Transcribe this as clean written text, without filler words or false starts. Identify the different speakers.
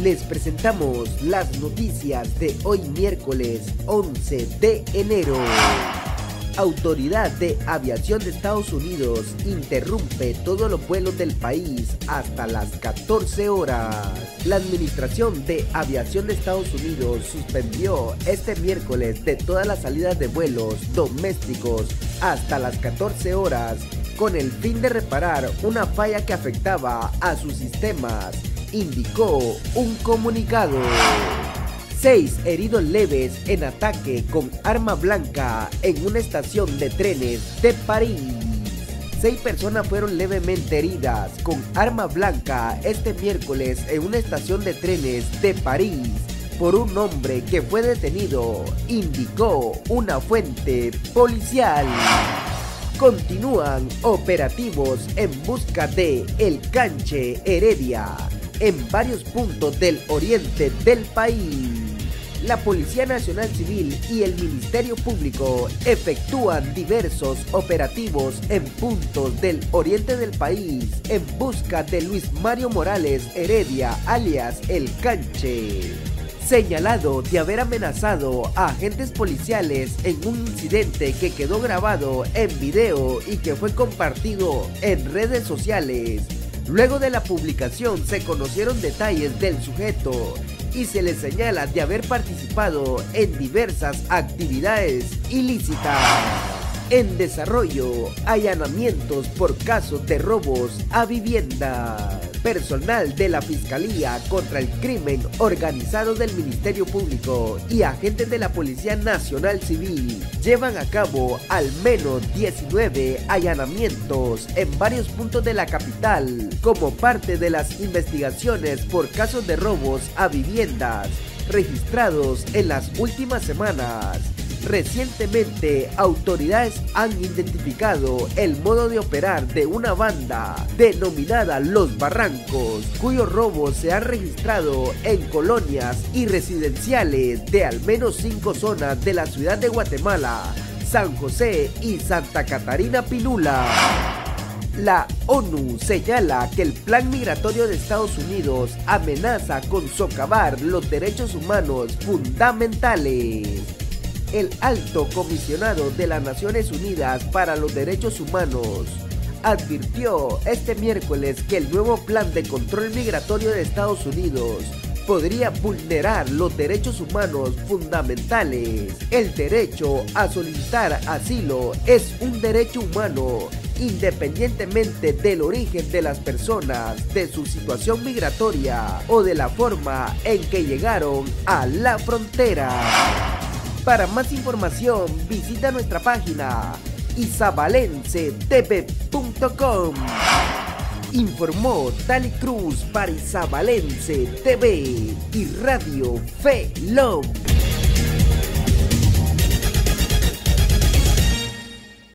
Speaker 1: Les presentamos las noticias de hoy miércoles 11 de enero. Autoridad de Aviación de Estados Unidos interrumpe todos los vuelos del país hasta las 14 horas. La Administración de Aviación de Estados Unidos suspendió este miércoles de todas las salidas de vuelos domésticos hasta las 14 horas con el fin de reparar una falla que afectaba a sus sistemas, indicó un comunicado. 6 heridos leves en ataque con arma blanca en una estación de trenes de París. 6 personas fueron levemente heridas con arma blanca este miércoles en una estación de trenes de París por un hombre que fue detenido, indicó una fuente policial. Continúan operativos en busca de El Canche Heredia en varios puntos del oriente del país. La Policía Nacional Civil y el Ministerio Público efectúan diversos operativos en puntos del oriente del país en busca de Luis Mario Morales Heredia, alias El Canche, señalado de haber amenazado a agentes policiales en un incidente que quedó grabado en video y que fue compartido en redes sociales. Luego de la publicación se conocieron detalles del sujeto y se le señala de haber participado en diversas actividades ilícitas. En desarrollo, allanamientos por casos de robos a vivienda. Personal de la Fiscalía contra el Crimen Organizado del Ministerio Público y agentes de la Policía Nacional Civil llevan a cabo al menos 19 allanamientos en varios puntos de la capital como parte de las investigaciones por casos de robos a viviendas registrados en las últimas semanas. Recientemente, autoridades han identificado el modo de operar de una banda denominada Los Barrancos, cuyos robos se han registrado en colonias y residenciales de al menos 5 zonas de la ciudad de Guatemala, San José y Santa Catarina Pinula. La ONU señala que el plan migratorio de Estados Unidos amenaza con socavar los derechos humanos fundamentales. El alto comisionado de las Naciones Unidas para los Derechos Humanos advirtió este miércoles que el nuevo plan de control migratorio de Estados Unidos podría vulnerar los derechos humanos fundamentales. El derecho a solicitar asilo es un derecho humano, independientemente del origen de las personas, de su situación migratoria o de la forma en que llegaron a la frontera. Para más información, visita nuestra página isabalencetv.com. Informó Dali Cruz para Isabalense TV y Radio Fe Love.